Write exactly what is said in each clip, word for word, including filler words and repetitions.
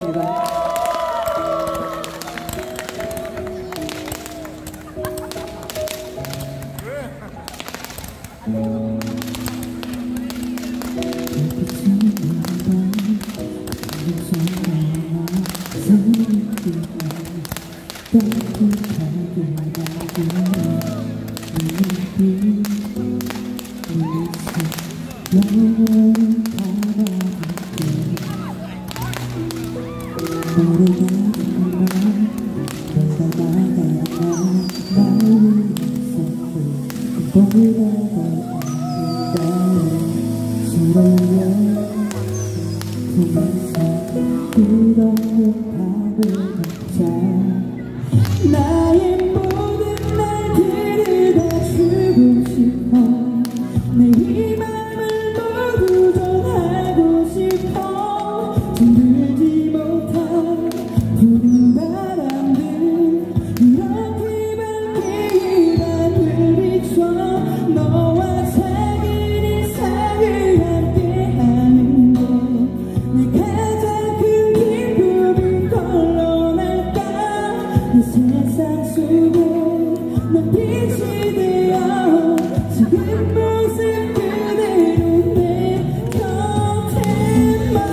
나의 모든 날들을 다 주고 싶어. 내 희망을 모두 전하고 싶어. 잠들지 못한 푸른 바람들 이렇게 밝게 밤을 비춰 너와 사귄 일상을 함께하는 게 내 가장 큰 기쁨인 걸로 날까. 이 세상 속에 넌 빛이 되어 지금 모습 그대로 내 곁에만.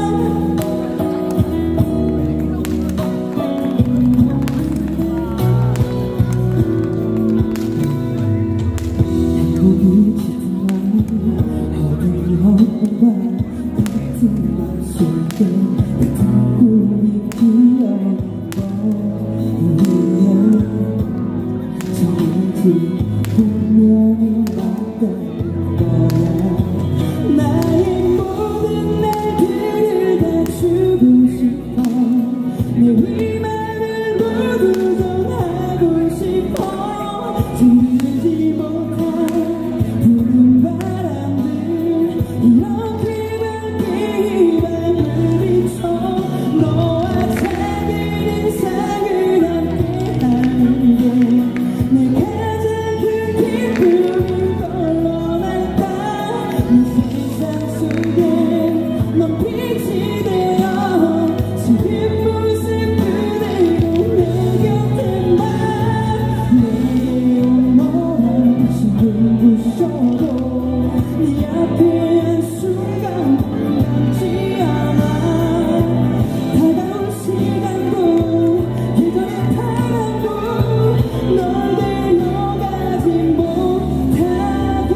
행복이 짙은 날 어디 어딘가 같은 맘속에 같은 꿈이 피어나 분명히 맞다는 거야. 나의 모든 날들을 다 주고 싶어. 내 희망을 모두 전하고 싶어. 잠들지 못한 푸른 바람들 이렇게 밝게 밤을 비춰 너와 작은 일상을 함께하는 게 내 가장 큰 기쁨인 걸로 날까. 이 세상 속에 넌 빛이 되어 지금 모습 그대로 내 곁에만. 내게 온몸을 다시 눈부셔도 네 앞에 한순간도 남지 않아. 다가올 시간도 예전의 바람도 널 데려가지 못하게.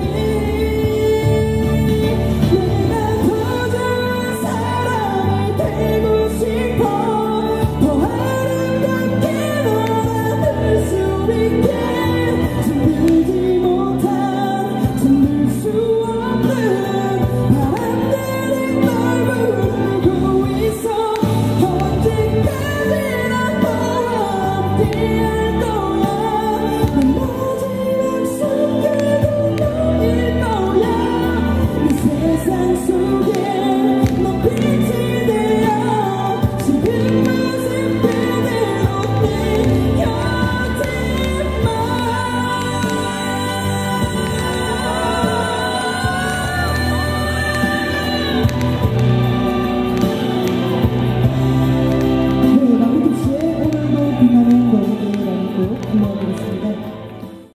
내가 더 좋은 사람이 되고 싶어. 더 아름답게 널 안을 수 있게. 잠들지 못한 잠들 수 없는 바람들이 널 부르고 있어. 언제까지나 너와 함께할 거야. 난 마지막 순간도 너일 거야. 이 세상 속에